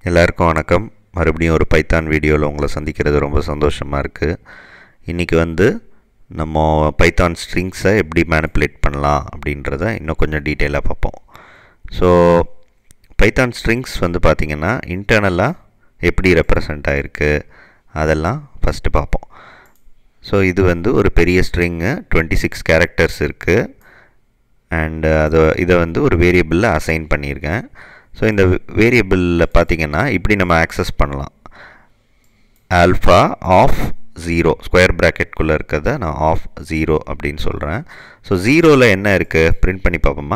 எல்லாருக்கும் வணக்கம். மறுபடியும் ஒரு பைத்தான் வீடியோவில் உங்களை சந்திக்கிறது ரொம்ப சந்தோஷமாக இருக்குது. இன்றைக்கி நம்ம பைத்தான் ஸ்ட்ரிங்ஸை எப்படி மேனிப்புலேட் பண்ணலாம் அப்படின்றத இன்னும் கொஞ்சம் டீட்டெயிலாக பார்ப்போம். ஸோ பைத்தான் ஸ்ட்ரிங்ஸ் பார்த்திங்கன்னா இன்டர்னலாக எப்படி ரெப்ரசன்ட் ஆகிருக்கு அதெல்லாம் ஃபஸ்ட்டு பார்ப்போம். ஸோ இது ஒரு பெரிய ஸ்ட்ரிங்கு 26 கேரக்டர்ஸ் இருக்குது. அண்ட் இதை ஒரு வேரியபிளில் அசைன் பண்ணியிருக்கேன். ஸோ இந்த வேரியபிளில் பார்த்திங்கன்னா இப்படி நம்ம ஆக்சஸ் பண்ணலாம். ஆல்ஃபா ஆஃப் 0 ஸ்கொயர் ப்ராக்கெட்குள்ளே இருக்கிறத நான் ஆஃப் 0 அப்படின்னு சொல்கிறேன். ஸோ 0ல் என்ன இருக்குது பிரிண்ட் பண்ணி பார்ப்போமா?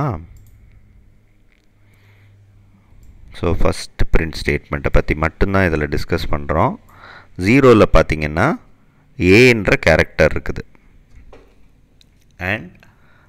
ஸோ ஃபஸ்ட்டு பிரிண்ட் ஸ்டேட்மெண்ட்டை பற்றி மட்டும்தான் இதில் டிஸ்கஸ் பண்ணுறோம். 0ல் பார்த்திங்கன்னா ஏன்ற கேரக்டர் இருக்குது. அண்ட்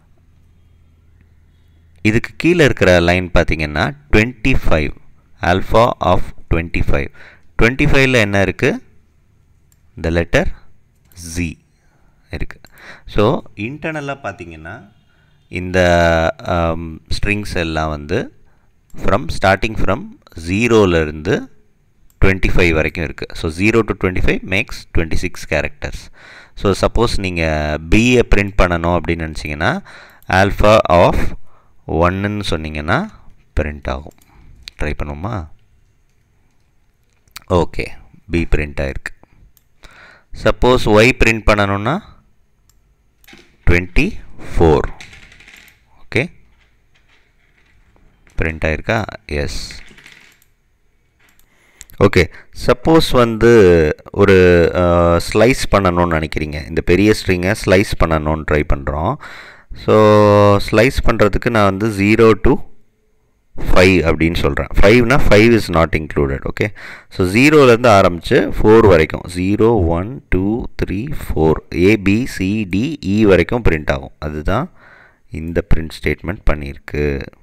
இதுக்கு கீழே இருக்கிற லைன் பார்த்திங்கன்னா 25 ஆல்ஃபா ஆஃப் 25ல் என்ன இருக்குது? இந்த லெட்டர் Z இருக்குது. ஸோ இன்டர்னலாக பார்த்திங்கன்னா இந்த ஸ்ட்ரிங்ஸ் எல்லாம் ஸ்டார்டிங் ஃப்ரம் 0லேருந்து 25 வரைக்கும் இருக்குது. So 0 to 25 max 26 characters. So suppose நீங்கள் பியை பிரிண்ட் பண்ணணும் அப்படின்னு நினச்சிங்கன்னா ஆல்ஃபா ஆஃப் 1ன்னு சொன்னீங்கன்னா பிரிண்ட் ஆகும். ட்ரை பண்ணுவோமா? ஓகே, பி பிரிண்ட் ஆகிருக்கு. சப்போஸ் ஒய் பிரிண்ட் பண்ணணுன்னா 24. ஓகே, பிரிண்ட் ஆகிருக்கா? எஸ். ஓகே, சப்போஸ் ஒரு ஸ்லைஸ் பண்ணணும்னு நினைக்கிறீங்க. இந்த பெரிய ஸ்ட்ரிங்கை ஸ்லைஸ் பண்ணணும்னு ட்ரை பண்ணுறோம். ஸோ ஸ்லைஸ் பண்ணுறதுக்கு நான் 0 to 5 அப்படின்னு சொல்கிறேன். 5னா 5 is not included. Okay, so 0லேருந்து ஆரம்பித்து 4 வரைக்கும் 0 1 2 3 4 ABCDE வரைக்கும் பிரிண்ட் ஆகும். அதுதான் இந்த பிரிண்ட் ஸ்டேட்மெண்ட் பண்ணியிருக்கு.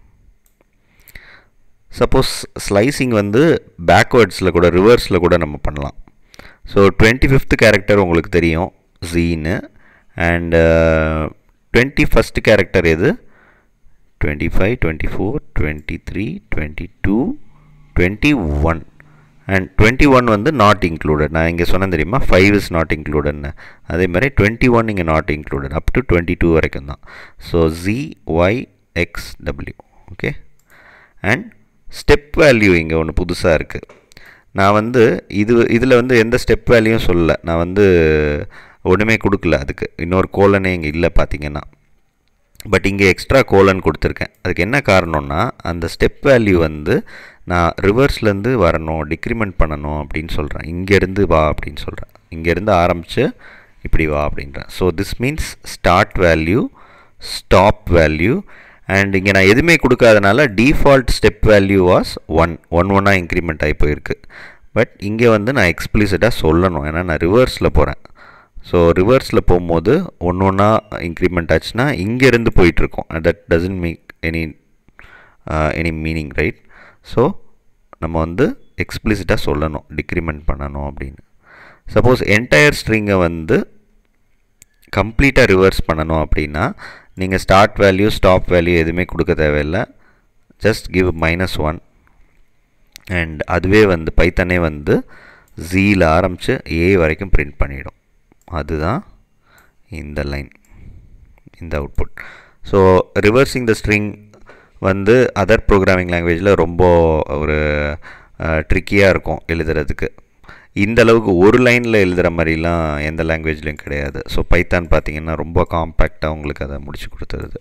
சப்போஸ் ஸ்லைசிங் பேக்வேர்ட்ஸில் கூட ரிவர்ஸில் கூட நம்ம பண்ணலாம். ஸோ 25th கேரக்டர் உங்களுக்கு தெரியும் ஜீன்னு. அண்ட் 21st கேரக்டர் எது? 25 24 23 22 21 அண்ட் 21 நாட் இன்க்ளூடட். நான் இங்கே சொன்னேன் தெரியுமா, 5 இஸ் நாட் இன்க்ளூடட்னு. அதே மாதிரி 21 இங்கே நாட் இன்க்ளூடட். அப் டு 22 வரைக்கும் தான். So ZYXW. Okay, and step value இங்கே ஒன்று புதுசாக இருக்குது. நான் இதில் எந்த ஸ்டெப் வேல்யூவும் சொல்லலை. நான் ஒன்றுமே கொடுக்கல. அதுக்கு இன்னொரு கோலனே இங்கே இல்லை பார்த்திங்கன்னா. பட் இங்கே எக்ஸ்ட்ரா கோலன் கொடுத்துருக்கேன். அதுக்கு என்ன காரணம்னா அந்த ஸ்டெப் வேல்யூ நான் ரிவர்ஸ்லேருந்து வரணும், டிக்ரிமெண்ட் பண்ணணும் அப்படின்னு சொல்கிறேன். இங்கேருந்து வா அப்படின்னு சொல்கிறேன். இங்கேருந்து ஆரம்பித்து இப்படி வா அப்படின்றேன். So this means start value, stop value. And இங்கே நான் எதுவுமே கொடுக்காதனால default step value was 1 increment ஆகி போயிருக்கு. பட் இங்கே நான் எக்ஸ்பிளிசிட்டாக சொல்லணும், ஏன்னா நான் ரிவர்ஸில் போகிறேன். ஸோ ரிவர்ஸில் போகும்போது ஒன்றா இன்க்ரிமெண்ட் ஆச்சுன்னா இங்கேருந்து போயிட்டுருக்கோம். That doesn't make any meaning, right? So நம்ம எக்ஸ்பிளிசிட்டாக சொல்லணும் டிக்ரிமெண்ட் பண்ணணும் அப்படின்னு. சப்போஸ் என்டையர் ஸ்ட்ரிங்கை கம்ப்ளீட்டாக ரிவர்ஸ் பண்ணணும் அப்படின்னா நீங்கள் ஸ்டார்ட் வேல்யூ, ஸ்டாப் வேல்யூ எதுவுமே கொடுக்க தேவையில்லை. ஜஸ்ட் கிவ் -1 அண்ட் அதுவே பைத்தானே ஜீயில் ஆரம்பித்து ஏ வரைக்கும் பிரிண்ட் பண்ணிவிடும். அதுதான் இந்த லைன், இந்த output. So reversing the string other programming லாங்குவேஜில் ரொம்ப ஒரு ட்ரிக்கியாக இருக்கும் எழுதுறதுக்கு. இந்த அளவுக்கு ஒரு லைனில் எழுதுகிற மாதிரிலாம் எந்த லாங்குவேஜ்லையும் கிடையாது. ஸோ பைத்தான் பார்த்திங்கன்னா ரொம்ப காம்பேக்டாக உங்களுக்கு அதை முடிச்சு கொடுத்துருது.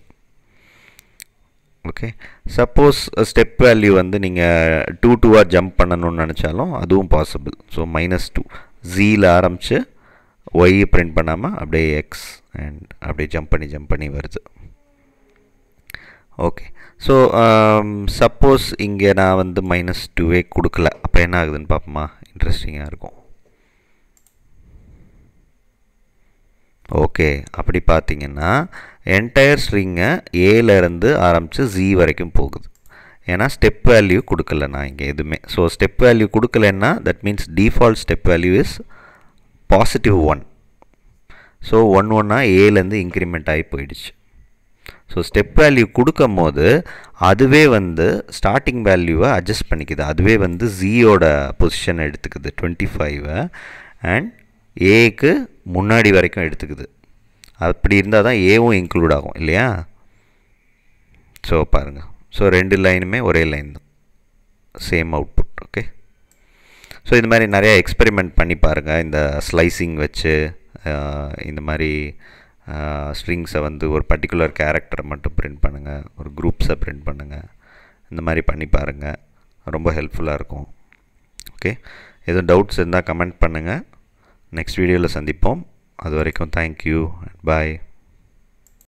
ஓகே, சப்போஸ் ஸ்டெப் வேல்யூ நீங்கள் 2 ஜம்ப் பண்ணணும்னு நினச்சாலும் அதுவும் பாசிபிள். ஸோ -2 ஜீயில் ஆரம்பித்து ஒய் பிரிண்ட் பண்ணாமல் அப்படியே எக்ஸ் அண்ட் அப்படியே ஜம்ப் பண்ணி வருது. ஓகே, ஸோ சப்போஸ் இங்கே நான் -2 கொடுக்கல. அப்போ என்ன ஆகுதுன்னு பார்ப்போமா? இன்ட்ரெஸ்டிங்காக இருக்கும். ஓகே, அப்படி பார்த்திங்கன்னா என்டையர் ஸ்ட்ரிங்கை ஏலேருந்து ஆரம்பித்து ஜி வரைக்கும் போகுது. ஏன்னா ஸ்டெப் வேல்யூ கொடுக்கல நான் இங்கே எதுவுமே. ஸோ ஸ்டெப் வேல்யூ கொடுக்கலன்னா that means default step value is +1. So 1 ஏலேருந்து இன்க்ரிமெண்ட் ஆகி போயிடுச்சு. ஸோ ஸ்டெப் வேல்யூ கொடுக்கும் போது அதுவே வந்து ஸ்டார்டிங் வேல்யூவை அட்ஜஸ்ட் பண்ணிக்குது. அதுவே வந்து ஜியோட பொசிஷனை எடுத்துக்குது 25 அண்ட் ஏக்கு முன்னாடி வரைக்கும் எடுத்துக்குது. அப்படி இருந்தால் தான் ஏவும் இன்க்ளூட் ஆகும் இல்லையா? ஸோ பாருங்கள், ஸோ 2 லைனுமே ஒரே லைன் தான், சேம் அவுட்புட். ஓகே, ஸோ இந்த மாதிரி நிறையா எக்ஸ்பெரிமெண்ட் பண்ணி பாருங்கள். இந்த ஸ்லைசிங் வச்சு இந்த மாதிரி ஸ்ட்ரிங்ஸை வந்து ஒரு பர்டிகுலர் கேரக்டரை மட்டும் பிரிண்ட் பண்ணுங்கள், ஒரு குரூப்ஸை பிரிண்ட் பண்ணுங்கள். இந்த மாதிரி பண்ணி பாருங்கள், ரொம்ப ஹெல்ப்ஃபுல்லாக இருக்கும். ஓகே, எதுவும் டவுட்ஸ் இருந்தால் கமெண்ட் பண்ணுங்கள். நெக்ஸ்ட் வீடியோவில் சந்திப்போம். அது வரைக்கும் தேங்க்யூ அண்ட் பாய்.